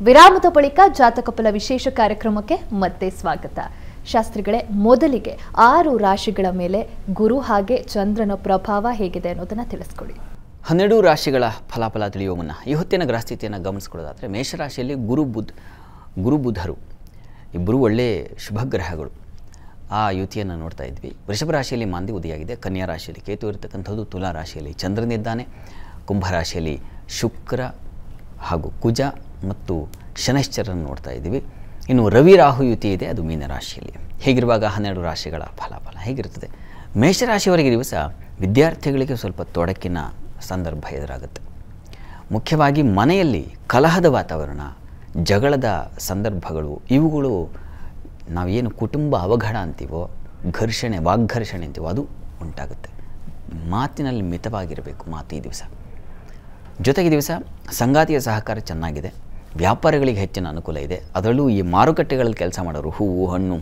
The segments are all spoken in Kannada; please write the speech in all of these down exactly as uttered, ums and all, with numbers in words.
ವಿರಾಮದ ಬಳಿಕ ಜಾತಕ ಫಲ ವಿಶೇಷ ಕಾರ್ಯಕ್ರಮಕ್ಕೆ ಮತ್ತೆ ಸ್ವಾಗತ. ಶಾಸ್ತ್ರಿಗಳೇ, ಮೊದಲಿಗೆ ಆರು ರಾಶಿಗಳ ಮೇಲೆ ಗುರು ಹಾಗೆ ಚಂದ್ರನ ಪ್ರಭಾವ ಹೇಗಿದೆ ಅನ್ನೋದನ್ನ ತಿಳಿಸ್ಕೊಡಿ. ಹನ್ನೆರಡು ರಾಶಿಗಳ ಫಲಾಫಲ ತಿಳಿಯುವ ಮುನ್ನ ಈ ಹೊತ್ತಿನ ಗ್ರಹಸ್ಥಿತಿಯನ್ನು ಗಮನಿಸ್ಕೊಳ್ಳೋದಾದರೆ ಮೇಷರಾಶಿಯಲ್ಲಿ ಗುರು ಬುಧ್ ಗುರು ಬುಧರು ಇಬ್ಬರು ಒಳ್ಳೆಯ ಶುಭ ಗ್ರಹಗಳು. ಆ ಯುತಿಯನ್ನು ನೋಡ್ತಾ ಇದ್ವಿ. ವೃಷಭ ರಾಶಿಯಲ್ಲಿ ಮಾಂದಿ ಉದಯಾಗಿದೆ. ಕನ್ಯಾ ರಾಶಿಯಲ್ಲಿ ಕೇತು ಇರತಕ್ಕಂಥದ್ದು. ತುಲಾ ರಾಶಿಯಲ್ಲಿ ಚಂದ್ರನಿದ್ದಾನೆ. ಕುಂಭರಾಶಿಯಲ್ಲಿ ಶುಕ್ರ ಹಾಗೂ ಕುಜ ಮತ್ತು ಶನೈಶ್ಚರನ್ನು ನೋಡ್ತಾ ಇದ್ದೀವಿ. ಇನ್ನು ರವಿ ರಾಹು ಯುತಿ ಇದೆ, ಅದು ಮೀನರಾಶಿಯಲ್ಲಿ. ಹೀಗಿರುವಾಗ ಹನ್ನೆರಡು ರಾಶಿಗಳ ಫಲಾಫಲ ಹೇಗಿರುತ್ತದೆ? ಮೇಷರಾಶಿಯವರೆಗೆ ದಿವಸ ವಿದ್ಯಾರ್ಥಿಗಳಿಗೆ ಸ್ವಲ್ಪ ತೊಡಕಿನ ಸಂದರ್ಭ ಎದುರಾಗುತ್ತೆ. ಮುಖ್ಯವಾಗಿ ಮನೆಯಲ್ಲಿ ಕಲಹದ ವಾತಾವರಣ, ಜಗಳದ ಸಂದರ್ಭಗಳು, ಇವುಗಳು ನಾವೇನು ಕುಟುಂಬ ಅವಘಡ ಅಂತೀವೋ, ಘರ್ಷಣೆ ವಾಗ್ಘರ್ಷಣೆ ಅಂತೀವೋ ಅದು ಉಂಟಾಗುತ್ತೆ. ಮಾತಿನಲ್ಲಿ ಮಿತವಾಗಿರಬೇಕು ಮಾತು ಈ ದಿವಸ. ಜೊತೆಗೆ ದಿವಸ ಸಂಗಾತಿಯ ಸಹಕಾರ ಚೆನ್ನಾಗಿದೆ. ವ್ಯಾಪಾರಗಳಿಗೆ ಹೆಚ್ಚಿನ ಅನುಕೂಲ ಇದೆ. ಅದರಲ್ಲೂ ಈ ಮಾರುಕಟ್ಟೆಗಳಲ್ಲಿ ಕೆಲಸ ಮಾಡೋರು, ಹೂವು ಹಣ್ಣು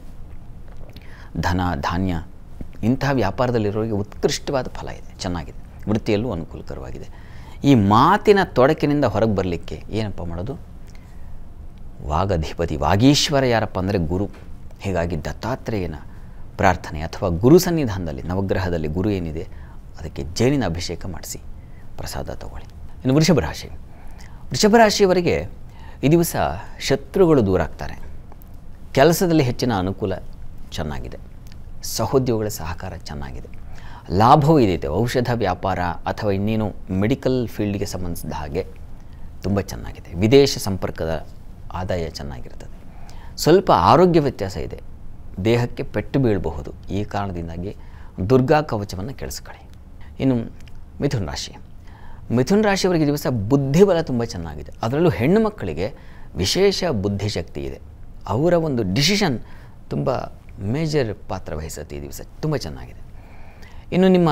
ಧನ ಧಾನ್ಯ ಇಂತಹ ವ್ಯಾಪಾರದಲ್ಲಿರೋರಿಗೆ ಉತ್ಕೃಷ್ಟವಾದ ಫಲ ಇದೆ, ಚೆನ್ನಾಗಿದೆ. ವೃತ್ತಿಯಲ್ಲೂ ಅನುಕೂಲಕರವಾಗಿದೆ. ಈ ಮಾತಿನ ತೊಡಕಿನಿಂದ ಹೊರಗೆ ಬರಲಿಕ್ಕೆ ಏನಪ್ಪ ಮಾಡೋದು? ವಾಗಧಿಪತಿ ವಾಗೀಶ್ವರ ಯಾರಪ್ಪ ಅಂದರೆ ಗುರು. ಹೀಗಾಗಿ ದತ್ತಾತ್ರೇಯನ ಪ್ರಾರ್ಥನೆ ಅಥವಾ ಗುರು ಸನ್ನಿಧಾನದಲ್ಲಿ ನವಗ್ರಹದಲ್ಲಿ ಗುರು ಏನಿದೆ ಅದಕ್ಕೆ ಜೇನಿನ ಅಭಿಷೇಕ ಮಾಡಿಸಿ ಪ್ರಸಾದ ತಗೊಳ್ಳಿ. ಇನ್ನು ವೃಷಭ ರಾಶಿ ವೃಷಭ ರಾಶಿಯವರಿಗೆ ಈ ದಿವಸ ಶತ್ರುಗಳು ದೂರ ಆಗ್ತಾರೆ. ಕೆಲಸದಲ್ಲಿ ಹೆಚ್ಚಿನ ಅನುಕೂಲ ಚೆನ್ನಾಗಿದೆ. ಸಹೋದ್ಯೋಗಿಗಳ ಸಹಕಾರ ಚೆನ್ನಾಗಿದೆ. ಲಾಭವೂ ಇದೆ. ಔಷಧ ವ್ಯಾಪಾರ ಅಥವಾ ಇನ್ನೇನು ಮೆಡಿಕಲ್ ಫೀಲ್ಡ್ಗೆ ಸಂಬಂಧಿಸಿದ ಹಾಗೆ ತುಂಬ ಚೆನ್ನಾಗಿದೆ. ವಿದೇಶ ಸಂಪರ್ಕದ ಆದಾಯ ಚೆನ್ನಾಗಿರ್ತದೆ. ಸ್ವಲ್ಪ ಆರೋಗ್ಯ ವ್ಯತ್ಯಾಸ ಇದೆ. ದೇಹಕ್ಕೆ ಪೆಟ್ಟು ಬೀಳಬಹುದು. ಈ ಕಾರಣದಿಂದಾಗಿ ದುರ್ಗಾ ಕವಚವನ್ನು ಕೇಳಿಸ್ಕೊಳ್ಳಿ. ಇನ್ನು ಮಿಥುನ ರಾಶಿ ಮಿಥುನ ರಾಶಿಯವರಿಗೆ ದಿವಸ ಬುದ್ಧಿಬಲ ತುಂಬ ಚೆನ್ನಾಗಿದೆ. ಅದರಲ್ಲೂ ಹೆಣ್ಣು ಮಕ್ಕಳಿಗೆ ವಿಶೇಷ ಬುದ್ಧಿಶಕ್ತಿ ಇದೆ. ಅವರ ಒಂದು ಡಿಸಿಷನ್ ತುಂಬ ಮೇಜರ್ ಪಾತ್ರ ವಹಿಸುತ್ತೆ. ಈ ದಿವಸ ತುಂಬ ಚೆನ್ನಾಗಿದೆ. ಇನ್ನು ನಿಮ್ಮ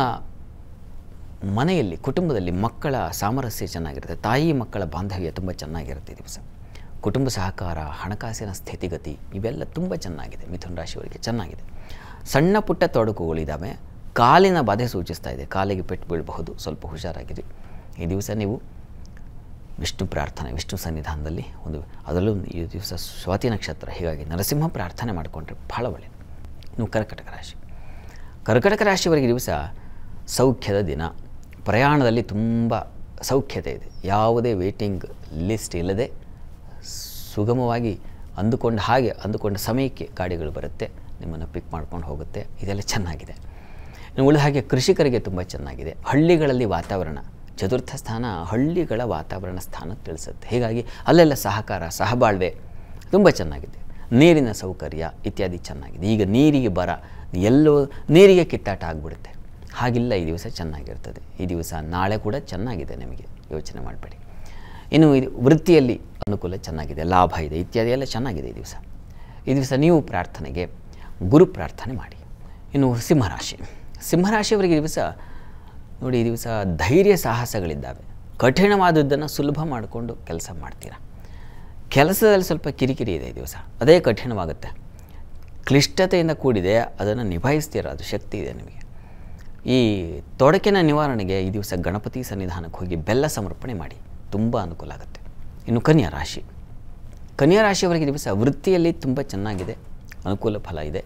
ಮನೆಯಲ್ಲಿ ಕುಟುಂಬದಲ್ಲಿ ಮಕ್ಕಳ ಸಾಮರಸ್ಯ ಚೆನ್ನಾಗಿರುತ್ತೆ. ತಾಯಿ ಮಕ್ಕಳ ಬಾಂಧವ್ಯ ತುಂಬ ಚೆನ್ನಾಗಿರುತ್ತೆ. ಈ ದಿವಸ ಕುಟುಂಬ ಸಹಕಾರ, ಹಣಕಾಸಿನ ಸ್ಥಿತಿಗತಿ ಇವೆಲ್ಲ ತುಂಬ ಚೆನ್ನಾಗಿದೆ. ಮಿಥುನ ರಾಶಿಯವರಿಗೆ ಚೆನ್ನಾಗಿದೆ. ಸಣ್ಣ ಪುಟ್ಟ ತೊಡಕುಗಳಿದ್ದಾವೆ. ಕಾಲಿನ ಬಾಧೆ ಸೂಚಿಸ್ತಾ ಇದೆ. ಕಾಲಿಗೆ ಪೆಟ್ಟು ಬೀಳಬಹುದು, ಸ್ವಲ್ಪ ಹುಷಾರಾಗಿರಿ. ಈ ದಿವಸ ನೀವು ವಿಷ್ಣು ಪ್ರಾರ್ಥನೆ, ವಿಷ್ಣು ಸನ್ನಿಧಾನದಲ್ಲಿ ಒಂದು, ಅದರಲ್ಲೂ ಈ ದಿವಸ ಸ್ವಾತಿ ನಕ್ಷತ್ರ, ಹೀಗಾಗಿ ನರಸಿಂಹ ಪ್ರಾರ್ಥನೆ ಮಾಡಿಕೊಂಡ್ರೆ ಬಹಳ ಒಳ್ಳೆಯದು. ಇನ್ನು ಕರ್ಕಟಕ ರಾಶಿ ಕರ್ಕಟಕ ರಾಶಿಯವರಿಗೆ ದಿವಸ ಸೌಖ್ಯದ ದಿನ. ಪ್ರಯಾಣದಲ್ಲಿ ತುಂಬ ಸೌಖ್ಯತೆ ಇದೆ. ಯಾವುದೇ ವೇಟಿಂಗ್ ಲಿಸ್ಟ್ ಇಲ್ಲದೆ ಸುಗಮವಾಗಿ ಅಂದುಕೊಂಡ ಹಾಗೆ ಅಂದುಕೊಂಡ ಸಮಯಕ್ಕೆ ಗಾಡಿಗಳು ಬರುತ್ತೆ, ನಿಮ್ಮನ್ನು ಪಿಕ್ ಮಾಡ್ಕೊಂಡು ಹೋಗುತ್ತೆ. ಇದೆಲ್ಲ ಚೆನ್ನಾಗಿದೆ. ಇನ್ನು ಉಳಿದ ಹಾಗೆ ಕೃಷಿಕರಿಗೆ ತುಂಬ ಚೆನ್ನಾಗಿದೆ. ಹಳ್ಳಿಗಳಲ್ಲಿ ವಾತಾವರಣ, ಚತುರ್ಥ ಸ್ಥಾನ ಹಳ್ಳಿಗಳ ವಾತಾವರಣ ಸ್ಥಾನ ತಿಳಿಸುತ್ತೆ. ಹೀಗಾಗಿ ಅಲ್ಲೆಲ್ಲ ಸಹಕಾರ, ಸಹಬಾಳ್ವೆ ತುಂಬ ಚೆನ್ನಾಗಿದೆ. ನೀರಿನ ಸೌಕರ್ಯ ಇತ್ಯಾದಿ ಚೆನ್ನಾಗಿದೆ. ಈಗ ನೀರಿಗೆ ಬರ, ಎಲ್ಲೋ ನೀರಿಗೆ ಕಿತ್ತಾಟ ಆಗಿಬಿಡುತ್ತೆ. ಹಾಗಿಲ್ಲ, ಈ ದಿವಸ ಚೆನ್ನಾಗಿರ್ತದೆ. ಈ ದಿವಸ ನಾಳೆ ಕೂಡ ಚೆನ್ನಾಗಿದೆ, ನಿಮಗೆ ಯೋಚನೆ ಮಾಡಬೇಡಿ. ಇನ್ನು ಇದು ವೃತ್ತಿಯಲ್ಲಿ ಅನುಕೂಲ ಚೆನ್ನಾಗಿದೆ, ಲಾಭ ಇದೆ, ಇತ್ಯಾದಿ ಎಲ್ಲ ಚೆನ್ನಾಗಿದೆ ಈ ದಿವಸ. ಈ ದಿವಸ ನೀವು ಪ್ರಾರ್ಥನೆಗೆ ಗುರು ಪ್ರಾರ್ಥನೆ ಮಾಡಿ. ಇನ್ನು ಸಿಂಹರಾಶಿ ಸಿಂಹರಾಶಿಯವರಿಗೆ ದಿವಸ ನೋಡಿ, ಈ ದಿವಸ ಧೈರ್ಯ ಸಾಹಸಗಳಿದ್ದಾವೆ. ಕಠಿಣವಾದದ್ದನ್ನು ಸುಲಭ ಮಾಡಿಕೊಂಡು ಕೆಲಸ ಮಾಡ್ತೀರಾ. ಕೆಲಸದಲ್ಲಿ ಸ್ವಲ್ಪ ಕಿರಿಕಿರಿ ಇದೆ ಈ ದಿವಸ, ಅದೇ ಕಠಿಣವಾಗುತ್ತೆ. ಕ್ಲಿಷ್ಟತೆಯಿಂದ ಕೂಡಿದೆ, ಅದನ್ನು ನಿಭಾಯಿಸ್ತೀರ, ಅದು ಶಕ್ತಿ ಇದೆ ನಿಮಗೆ. ಈ ತೊಡಕಿನ ನಿವಾರಣೆಗೆ ಈ ದಿವಸ ಗಣಪತಿ ಸನ್ನಿಧಾನಕ್ಕೆ ಹೋಗಿ ಬೆಲ್ಲ ಸಮರ್ಪಣೆ ಮಾಡಿ, ತುಂಬ ಅನುಕೂಲ ಆಗುತ್ತೆ. ಇನ್ನು ಕನ್ಯಾ ರಾಶಿ ಕನ್ಯಾ ರಾಶಿಯವರಿಗೆ ದಿವಸ ವೃತ್ತಿಯಲ್ಲಿ ತುಂಬ ಚೆನ್ನಾಗಿದೆ, ಅನುಕೂಲ ಫಲ ಇದೆ.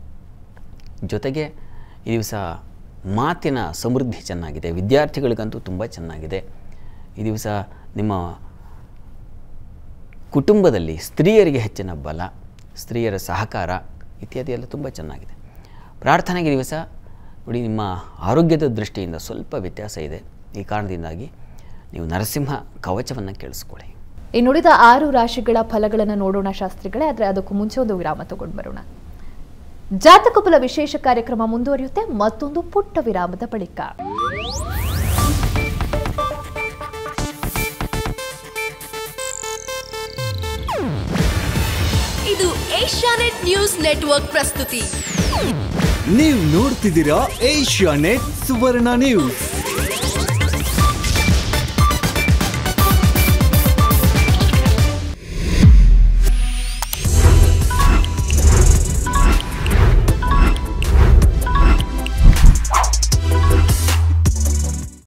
ಜೊತೆಗೆ ಈ ದಿವಸ ಮಾತಿನ ಸಮೃದ್ಧಿ ಚೆನ್ನಾಗಿದೆ. ವಿದ್ಯಾರ್ಥಿಗಳಿಗಂತೂ ತುಂಬ ಚೆನ್ನಾಗಿದೆ. ಈ ದಿವಸ ನಿಮ್ಮ ಕುಟುಂಬದಲ್ಲಿ ಸ್ತ್ರೀಯರಿಗೆ ಹೆಚ್ಚಿನ ಬಲ, ಸ್ತ್ರೀಯರ ಸಹಕಾರ ಇತ್ಯಾದಿ ಎಲ್ಲ ತುಂಬ ಚೆನ್ನಾಗಿದೆ. ಪ್ರಾರ್ಥನೆಗೆ ದಿವಸ ನೋಡಿ, ನಿಮ್ಮ ಆರೋಗ್ಯದ ದೃಷ್ಟಿಯಿಂದ ಸ್ವಲ್ಪ ವ್ಯತ್ಯಾಸ ಇದೆ. ಈ ಕಾರಣದಿಂದಾಗಿ ನೀವು ನರಸಿಂಹ ಕವಚವನ್ನು ಕೇಳಿಸ್ಕೊಳ್ಳಿ. ಇನ್ನುಳಿದ ಆರು ರಾಶಿಗಳ ಫಲಗಳನ್ನು ನೋಡೋಣ ಶಾಸ್ತ್ರಿಗಳೇ. ಆದರೆ ಅದಕ್ಕೂ ಮುಂಚೆ ಒಂದು ವಿರಾಮ ತಗೊಂಡು ಬರೋಣ. ಜಾತಕ ಫಲ ವಿಶೇಷ ಕಾರ್ಯಕ್ರಮ ಮುಂದುವರಿಯುತ್ತೆ ಮತ್ತೊಂದು ಪುಟ್ಟ ವಿರಾಮದ ಬಳಿಕ. ಇದು ಏಷ್ಯಾನೆಟ್ ನ್ಯೂಸ್ ನೆಟ್ವರ್ಕ್ ಪ್ರಸ್ತುತಿ. ನೀವು ನೋಡ್ತಿದ್ದೀರಾ ಏಷ್ಯಾನೆಟ್ ಸುವರ್ಣ ನ್ಯೂಸ್.